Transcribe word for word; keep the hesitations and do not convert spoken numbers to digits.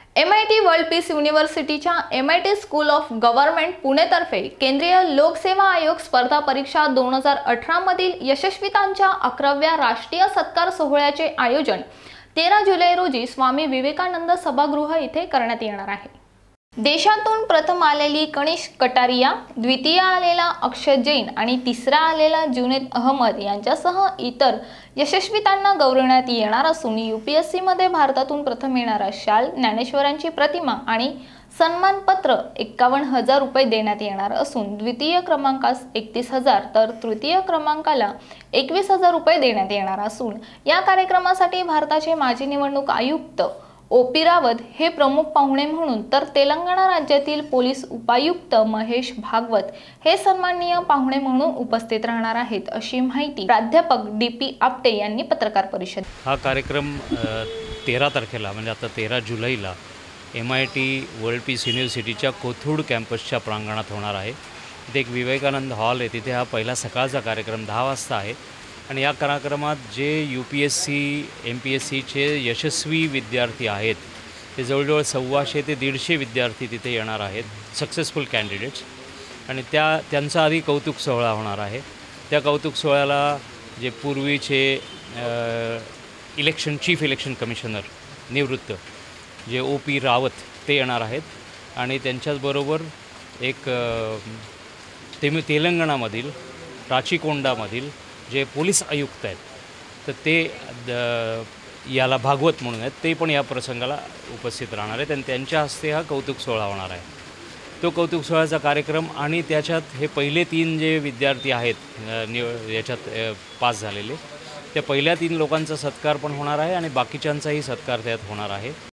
M I T world peace युनिव्हर्सिटीच्या M I T school of government पुणेतर्फे केंद्रीय लोकसेवा आयोग स्पर्धा परीक्षा दोन हजार अठरा मधील यशस्वीतांच्या अकराव्या राष्ट्रीय सत्कार सोहळ्याचे आयोजन तेरा जुलै रोजी स्वामी विवेकानंद सभागृह येथे करण्यात येणार आहे। देशातून प्रथम आलेली कनिष्क कटारिया, द्वितीय आलेला अक्षय जैन आणि तिसरा आलेला जुनैद अहमद यांच्यासह इतर यशस्वीतांना गौरवण्यात येणार असून यूपीएससी मध्ये भारतातून प्रथम येणारा शाल, ज्ञानेश्वरांची प्रतिमा आणि सन्मानपत्र एक्कावन्न हजार रुपये देण्यात येणार असून द्वितीय क्रमांकास एकतीस हजार तर तृतीय क्रमांकाला एकवीस हजार रुपये देण्यात येणार असून या कार्यक्रमासाठी भारताचे माजी निवडणूक आयुक्त ओ पी रावत हे प्रमुख पाहुणे म्हणून तर तेलंगणा राज्यातील पोलीस उपायुक्त महेश भागवत हे सन्माननीय पाहुणे म्हणून उपस्थित राहणार आहेत, अशी माहिती प्राध्यापक डी पी आपटे यांनी पत्रकार परिषद। हा कार्यक्रम तेरा तारखेला म्हणजे आता तेरा जुलैला M I T world peace युनिव्हर्सिटीच्या कोथरूड कॅम्पसच्या प्रांगणात होणार आहे। तिथे एक विवेकानंद हॉल आहे, तिथे हा पहिला सकाळचा कार्यक्रम दहा वाजता आहे आणि या कार्यक्रमात जे U P S C M P S सीचे यशस्वी विद्यार्थी आहेत ते जवळजवळ सव्वाशे ते दीडशे विद्यार्थी तिथे येणार आहेत, सक्सेसफुल कॅन्डिडेट्स, आणि त्या त्यांचा आधी कौतुक सोहळा होणार आहे। त्या कौतुक सोहळ्याला जे पूर्वीचे इलेक्शन चीफ इलेक्शन कमिशनर निवृत्त जे ओ पी रावत ते येणार आहेत आणि त्यांच्याचबरोबर एक ते तेलंगणामधील राचीकोंडामधील जे पोलीस आयुक्त आहेत तर ते याला भागवत म्हणून आहेत, ते पण या प्रसंगाला उपस्थित राहणार आहेत आणि त्यांच्या हस्ते हा कौतुक सोहळा होणार आहे। तो कौतुक सोहळ्याचा कार्यक्रम आणि त्याच्यात हे पहिले तीन जे विद्यार्थी आहेत निव याच्यात पास झालेले त्या पहिल्या तीन लोकांचा सत्कार पण होणार आहे आणि बाकीच्यांचाही सत्कार त्यात होणार आहे।